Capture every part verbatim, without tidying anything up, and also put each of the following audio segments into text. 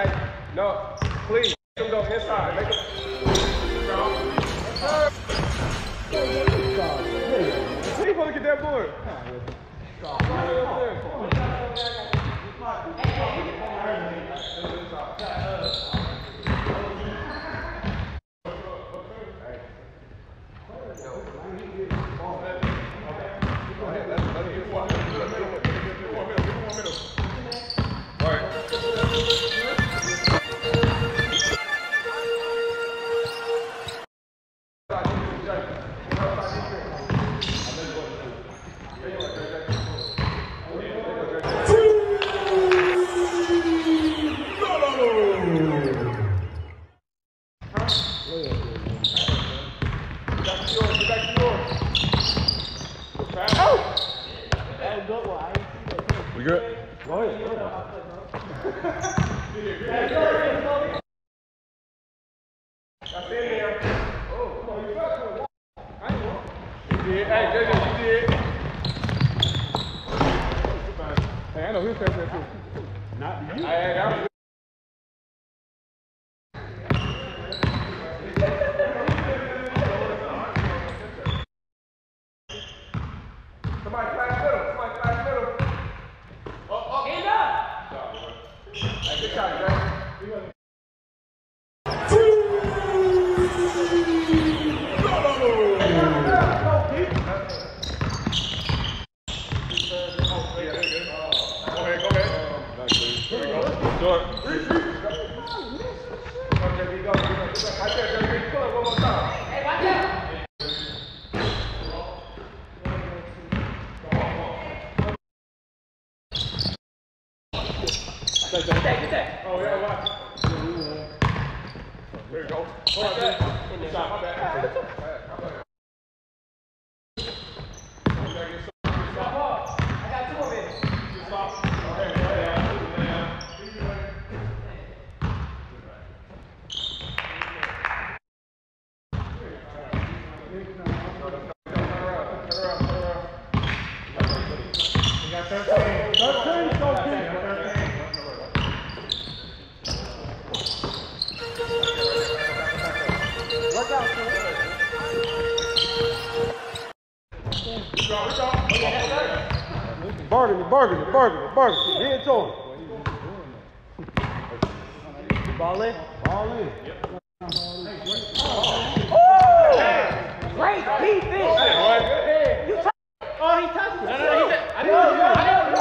No, please. Make them go inside. Make them. He supposed to get that board. We good? Go ahead. Go ahead. That's in there. Oh, come on, you got to. I ain't want. You did. Hey, J J, you did. Hey, I know he'll catch that too. Not you. Hey, that was somebody flash middle. Somebody flash middle. Up, up. Hand up. Hey, good shot, Jay. Oh, yeah, watch. There you go. Hold on, that. Good shot, my bad. My bad. Bargaining, bargaining, bargaining, bargaining. Head to him. Ball in? Ball in. Yep. Oh! Great defense! You touched it. Oh, he touched it. No, no, no, he said, I didn't touch the ball.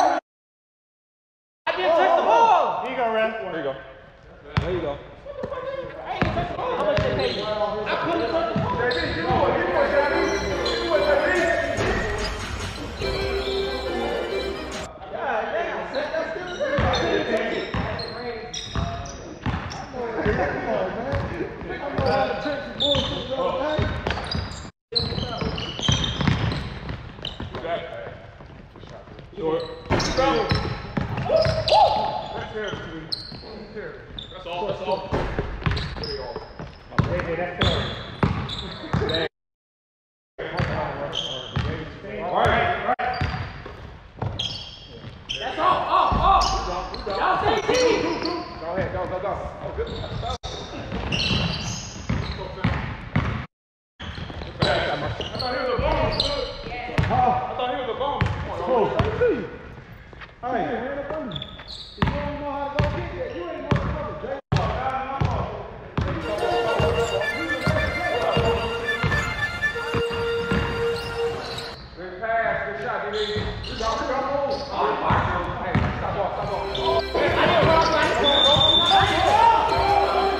I didn't touch the ball. Here you go, Ren. There you go. There you go. I ain't touched the ball. How much they pay you? I couldn't touch the ball. J D, you know what? You know what, J D? You know what, J D? That's all, that's all. Hey, hey, that's all. All right, all right. That's all, off, off. Y'all say T. Go ahead, go, go, go. Oh, good. I thought he was a bomb. I thought he was a bomb. Oh, see. Hey, man, up on me. If you don't know how to go kick it, you ain't know how to go. Jay. Good pass, good shot, G D. Good job, good job. Oh, hey, stop off, stop off. I didn't run right.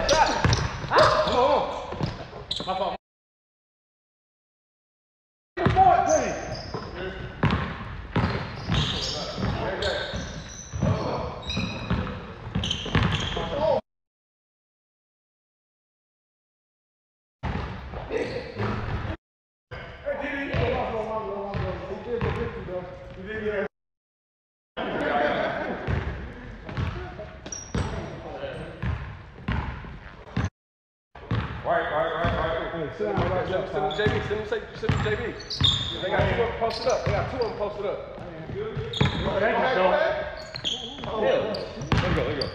shot. Huh? Hold on. My fault. Right, right, right, right. Hey, sit down right there. Send them J B. Send them, send them J B. They got two of them posted up. They got two of them posted up. Thank you, Sean. There you go, there you go.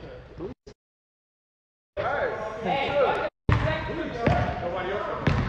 Hey, hey. Nobody else.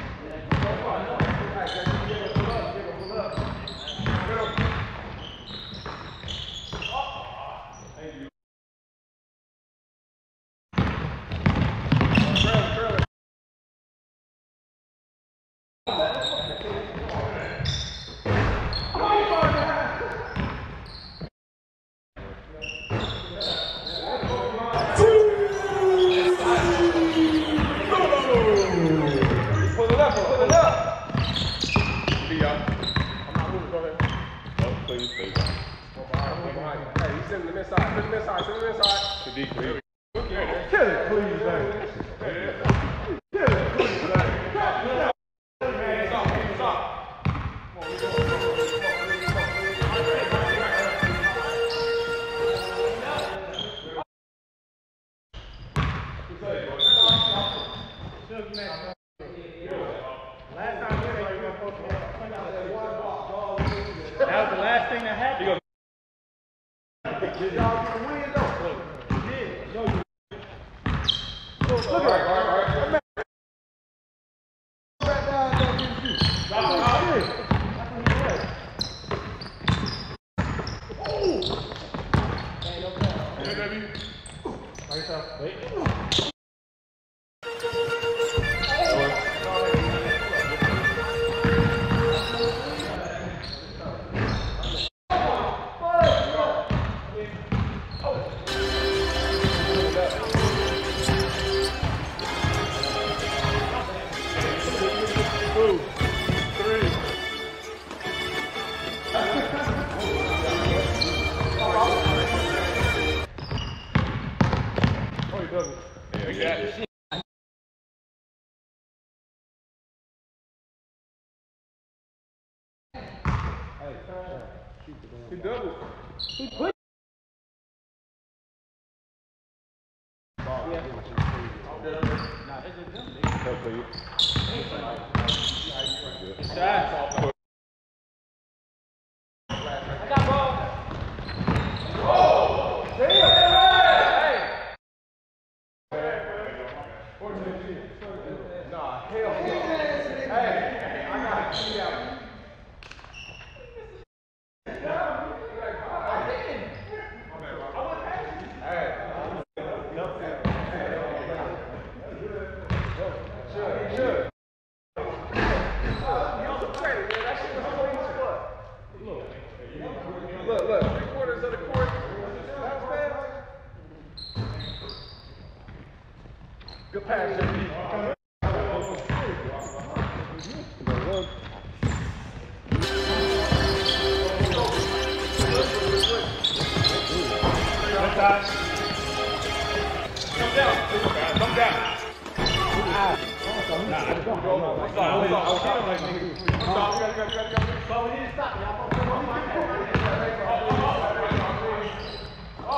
He doubled. He put. Yeah. Shot. I got ball. Oh! Damn! Hey! Nah, hell no. Hey, I gotta cheat out. Look, look, three quarters of the court. Good pass, J B. Come down. Come down. Nah, I just don't go. I was hitting like niggas. Stop, we gotta go, we gotta go. So we need to stop. Up, up.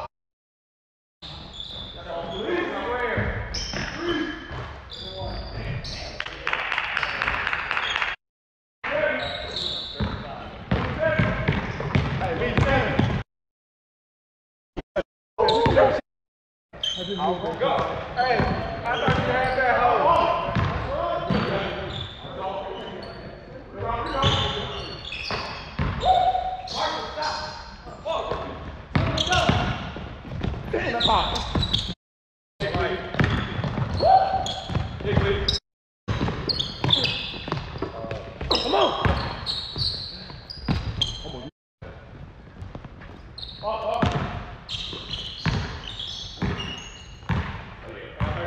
Go. Hey, I thought you had that hole. Damn, that's hot. Come on. Up, up.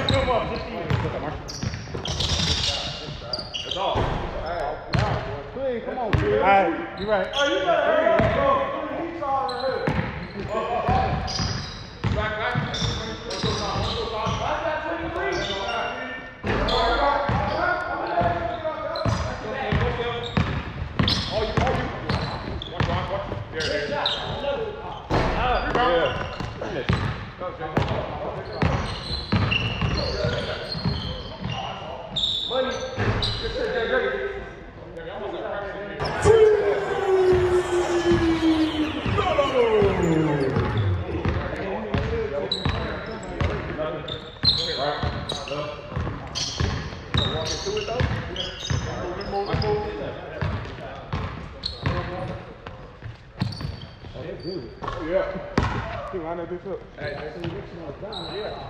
That's all. Clean, come on, Clean. All right, you're right. Oh, you better hurry up, bro. He's already here. Back, back. Let's go, Tom. Let's go, Tom. That's that twenty-three. All you, all you. Watch, watch, watch. There, there. Yeah. Go, Jay. Money. Good shit, Jay, Jay. Oh, yeah. See, line that bitch up. Hey, yeah.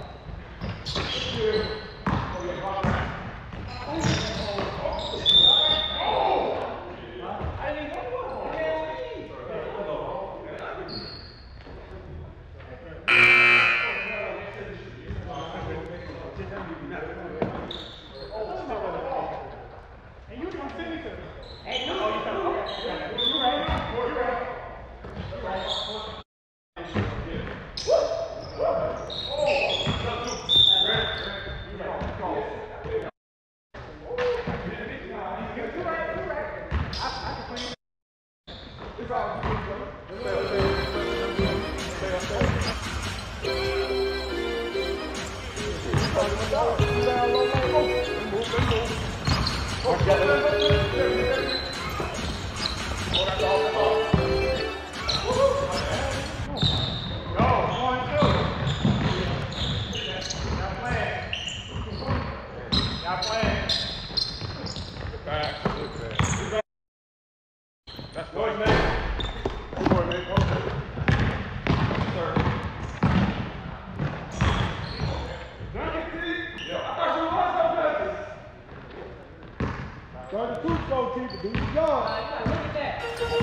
That's good, man. Good boy, man. thirty-two, go keeper, do your job. Look at that.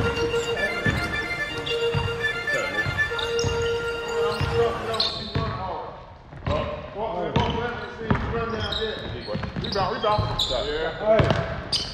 Rebound, rebound. Yeah. Hey.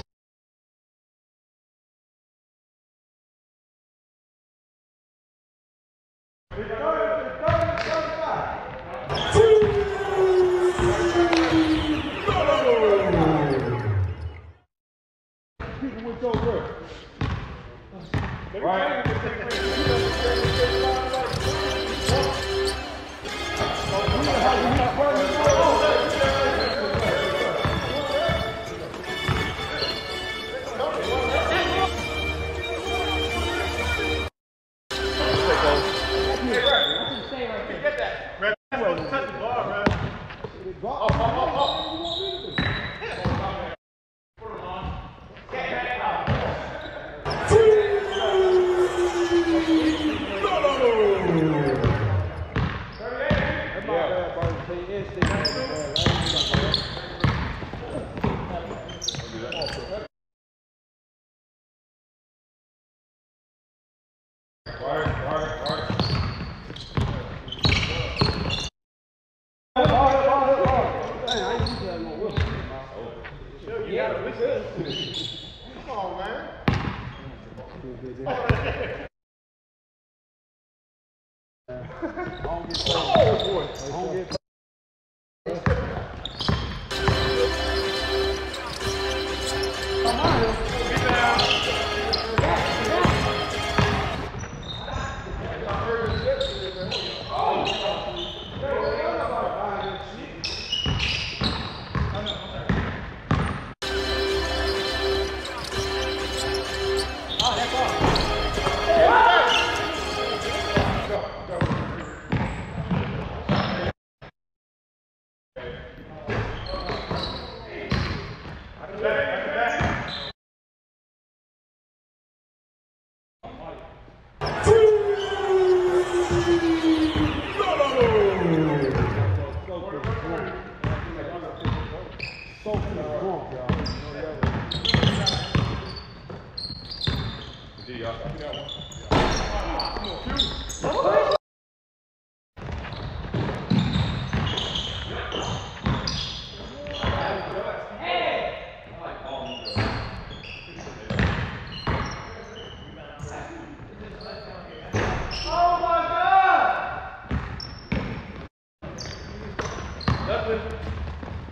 Come on, man. Oh, boy. Come on.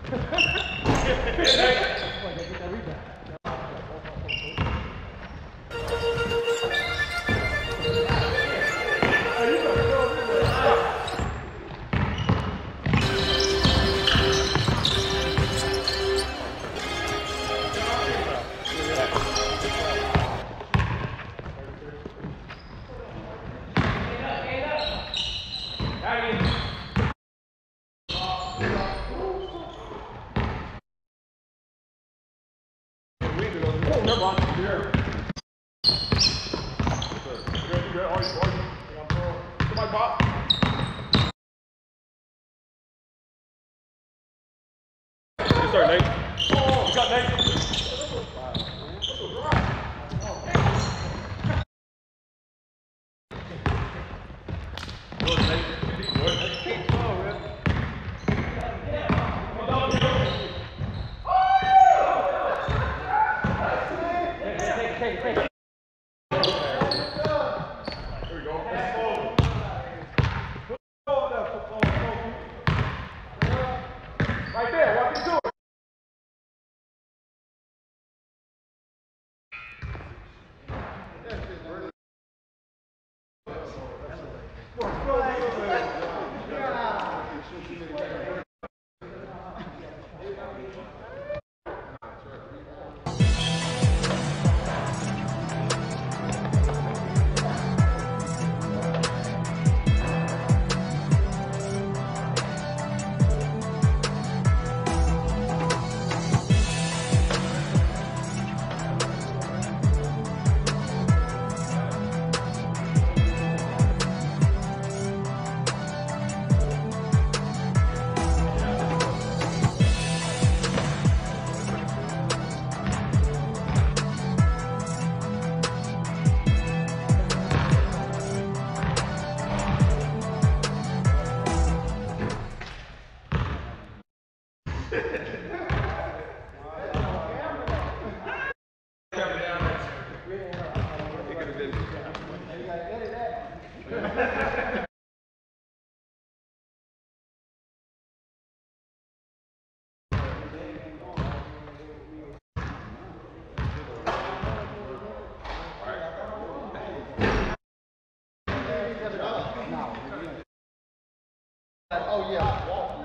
Oh, yeah.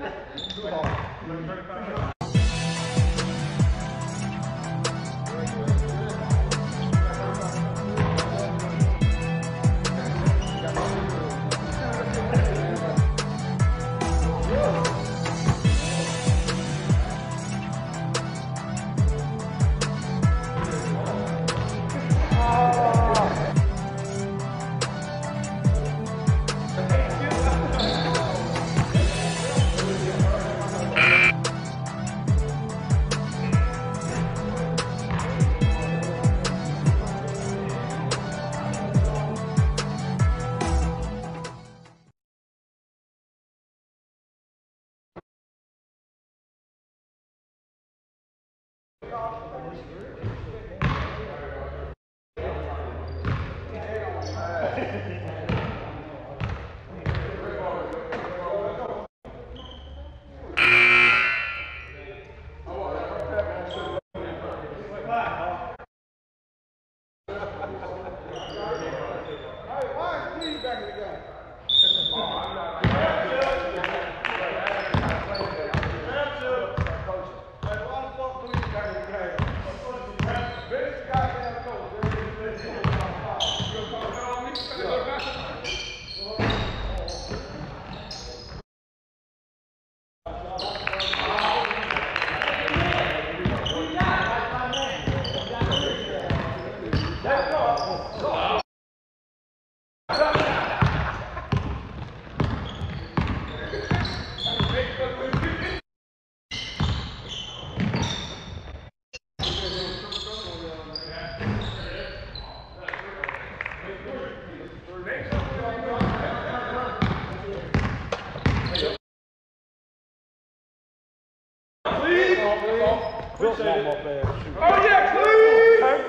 Built one more fast. Oh yeah, please!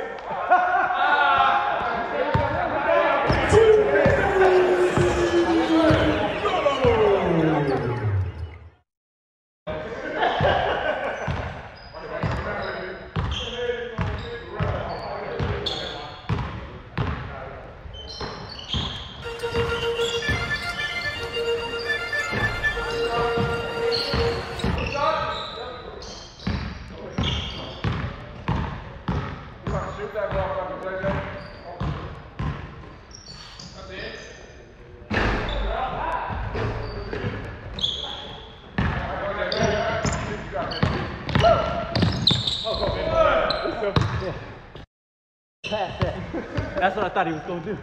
Pass that. That's what I thought he was going to do.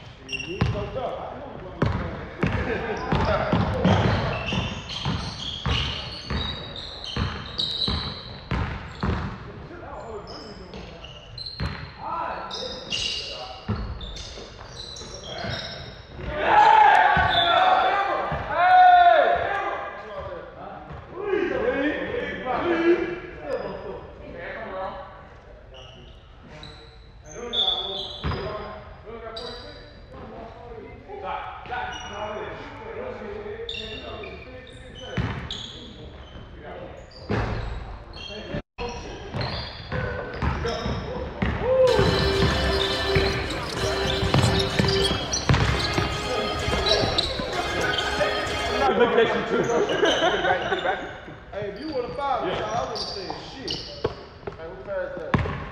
Hey, if you would have fouled me, I would have said shit. Hey, what pass that?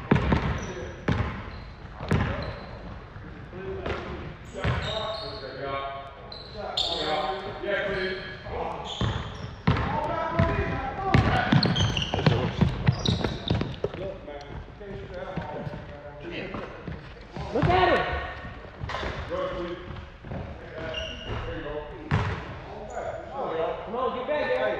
Look at him. Come on, get back there.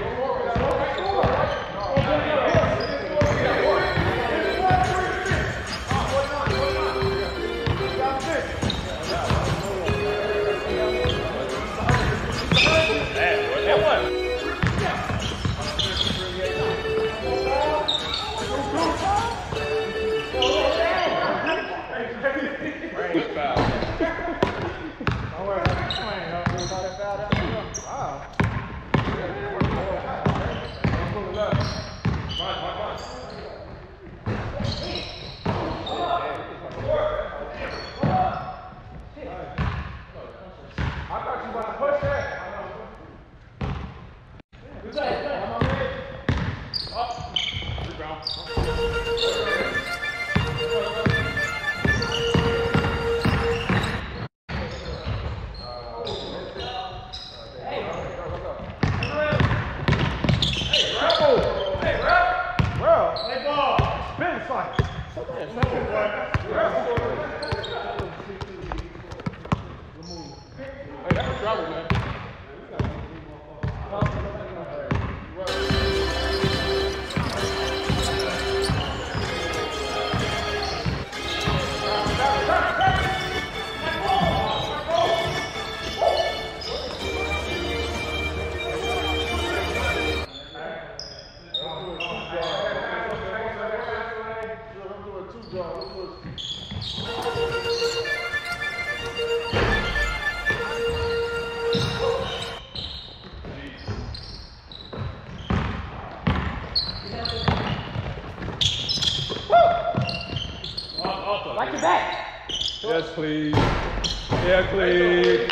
Like your back. Yes, please. Yeah, please.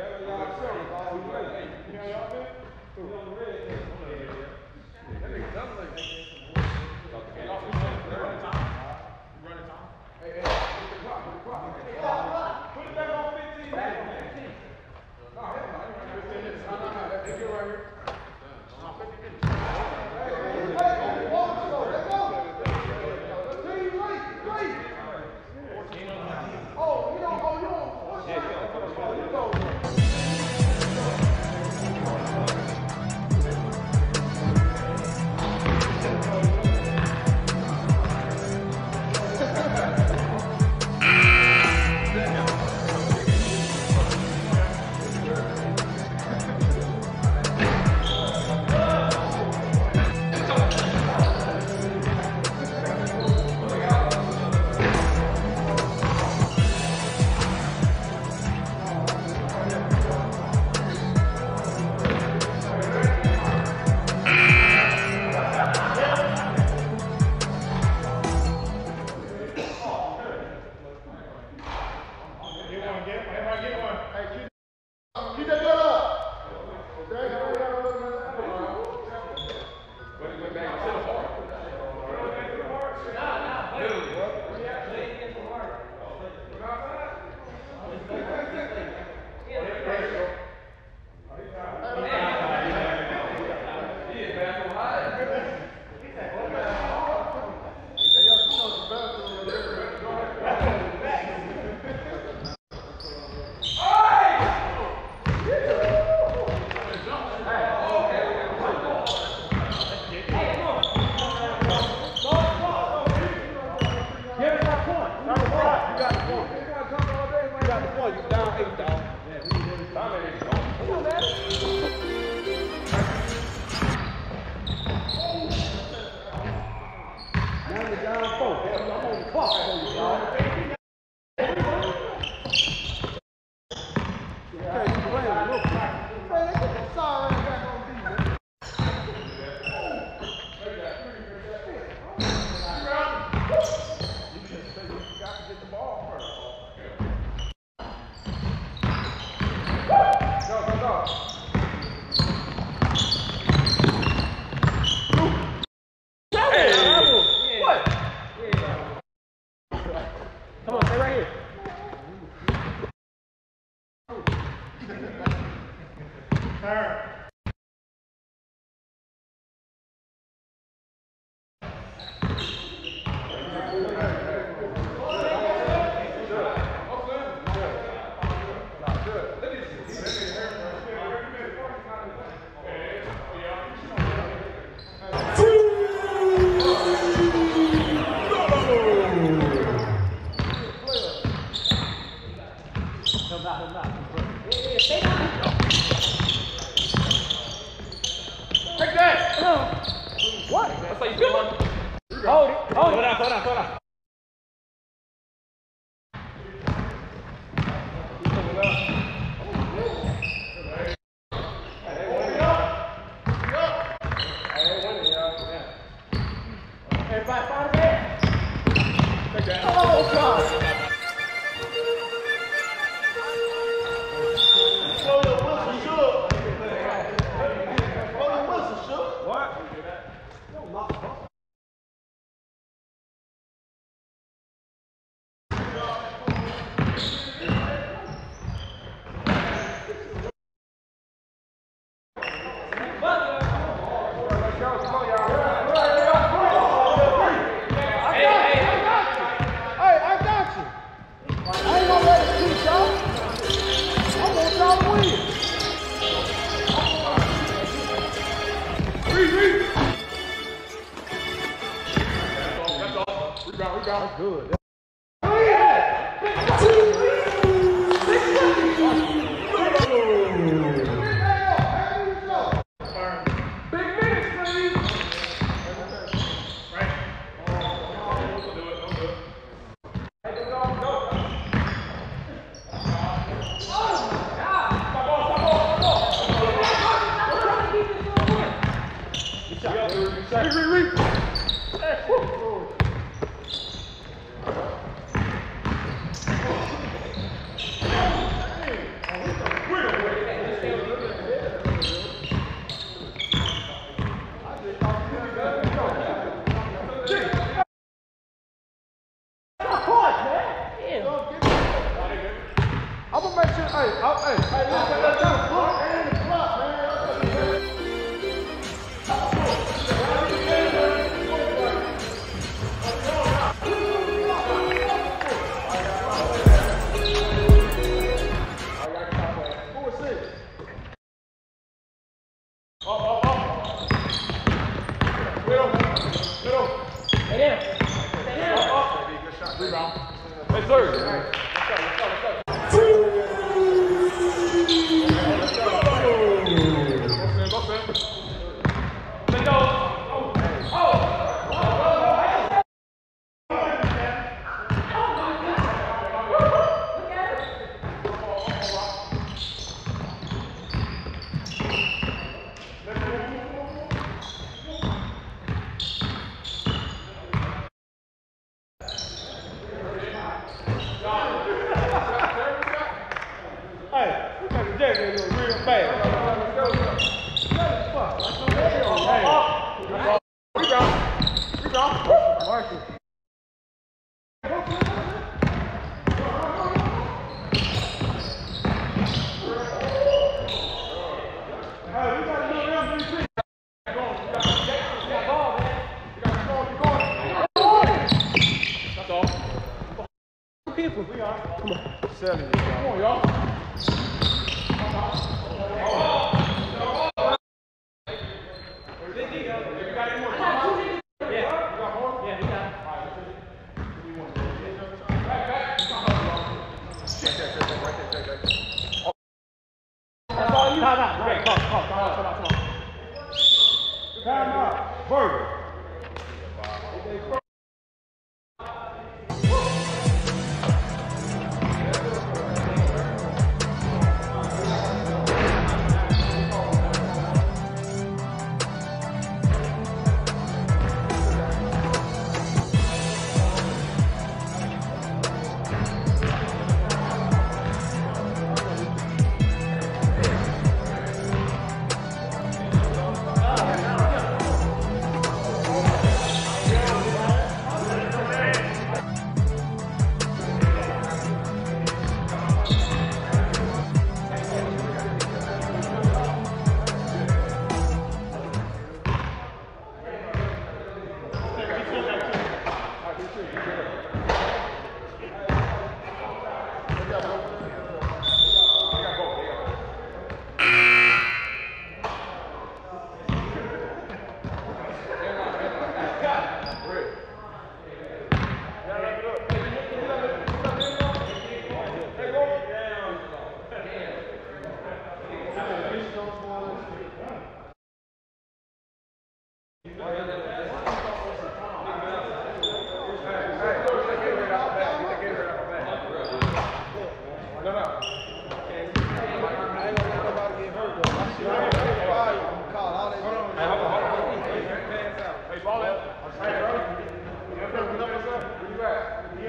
That nigga done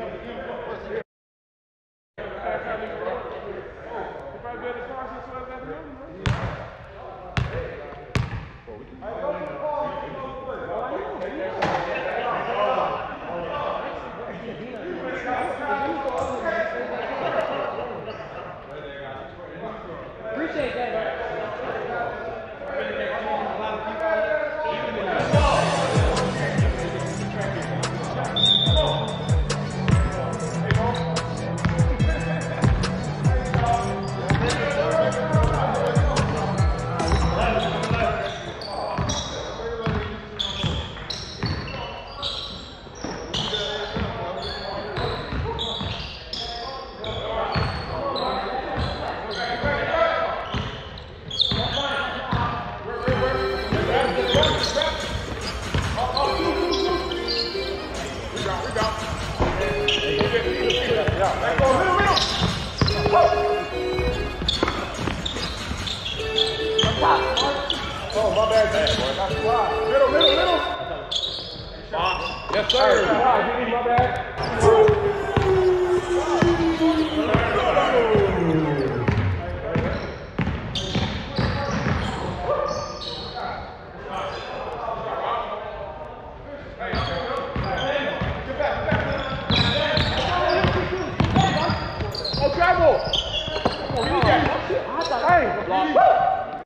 Oh, my bad, bad boy. That's why. Middle, middle, middle. Yes, sir. Right, my bad. Oh, travel. Come on, give me that. Hey, block.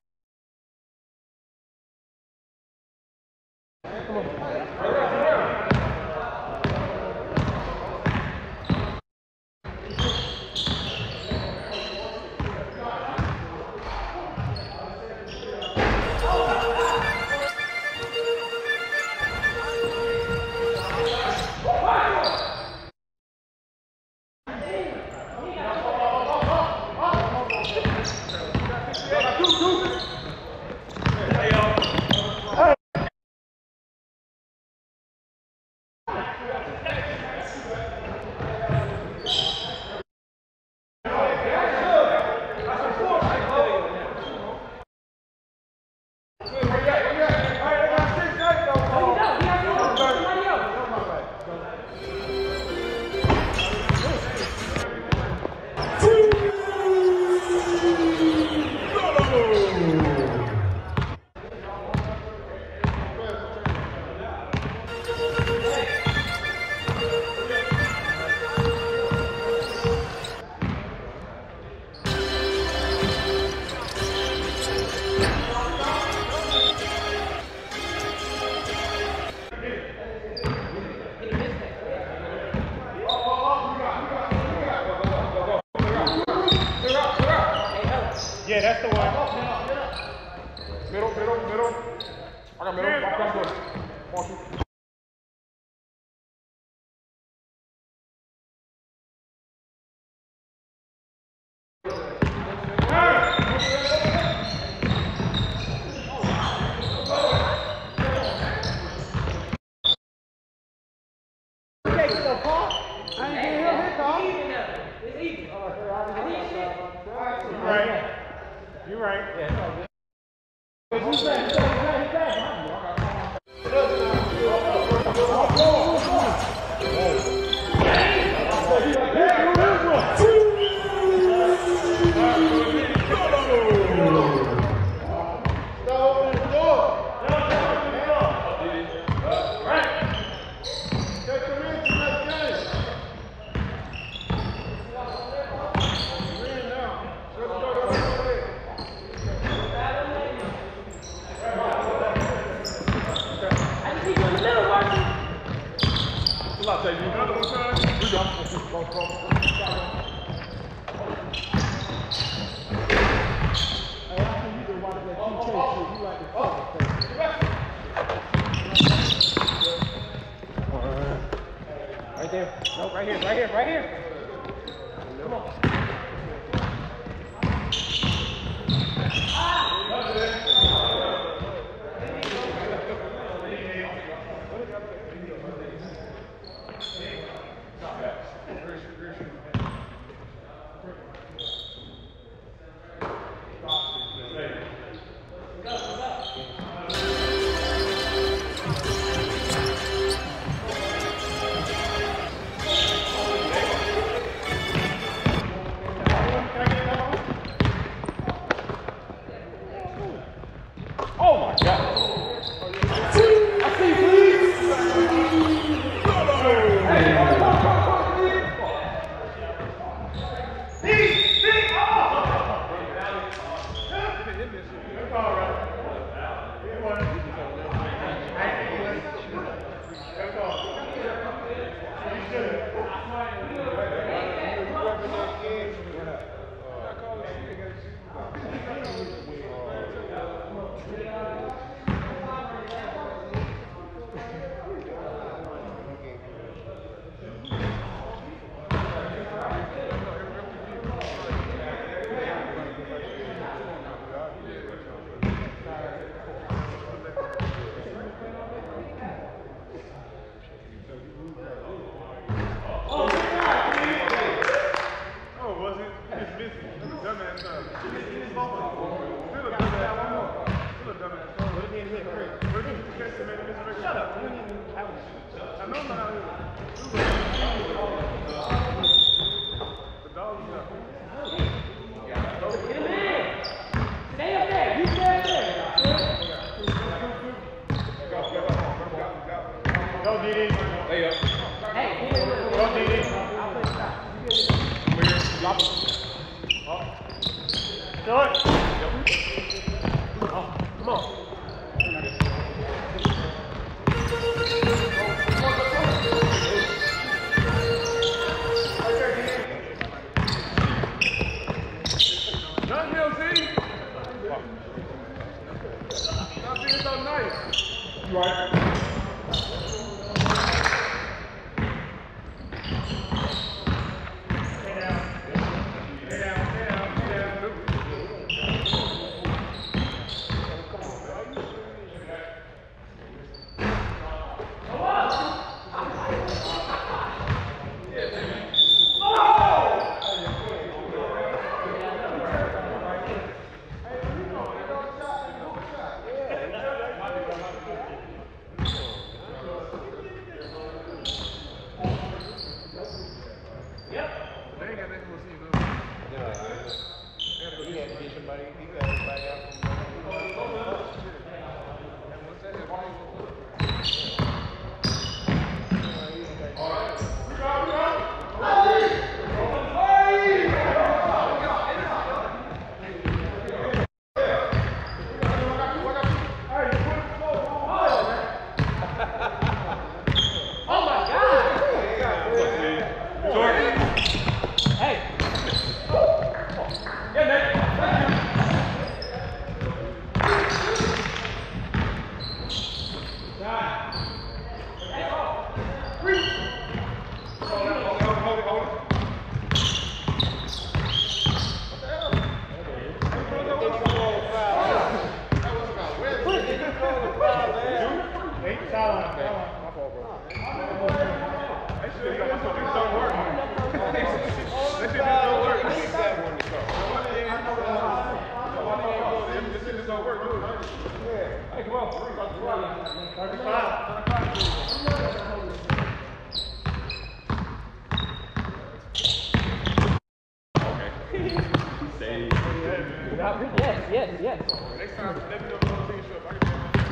Yeah, that's the one. Middle, middle, middle. I got middle. Walk down good. Walk through. You're right. Yeah. Right there. Nope, right here, right here, right here. Come on. Short. Oh, come on. Not Hill, see? Not being so nice. Right. Yes, yes, yes. Next time, let me know if you want to take a shot. I can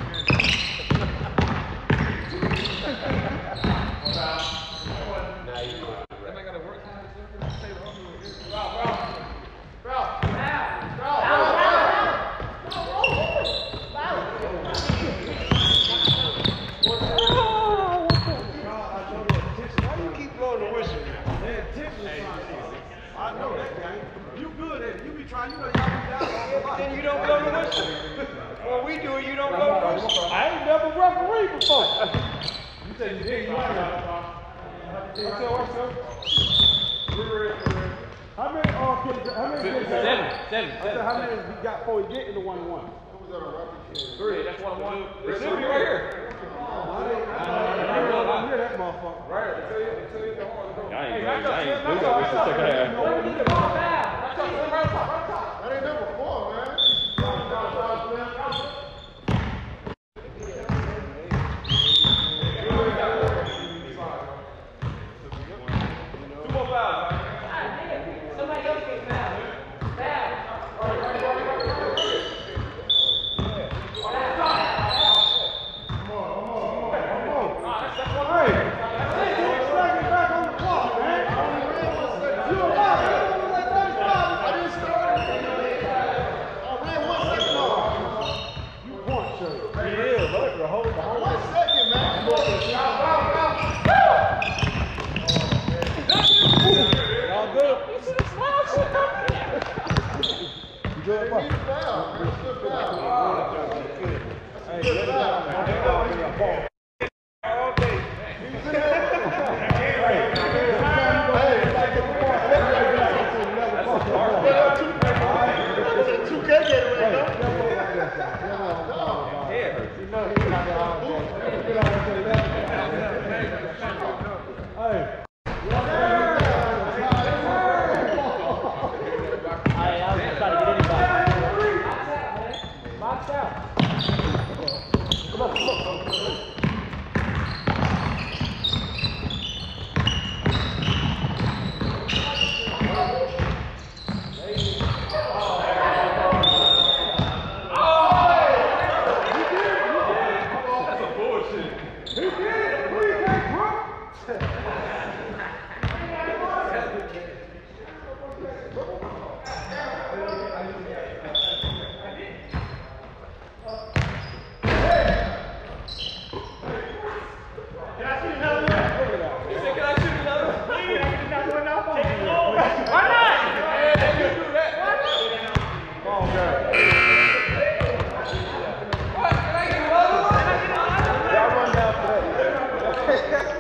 That gotta work. Why do you keep blowing the whistle? I know that guy. You good at it. You be trying, you know, y'all be down. Then you don't blow the whistle. When we do it, you don't blow the whistle. I ain't never refereed before. You said you did. You ain't got it. How many uh, kids? How many kids? Seven, seven, I said, how many he got before he get into one and one? Three, that's one one. It should be right here. I didn't hear that motherfucker. Right, until you, until you go home. I ain't going, I ain't doing this the second half. That ain't number four, man. Two more fouls. Somebody else gets fouled. Foul. Hey,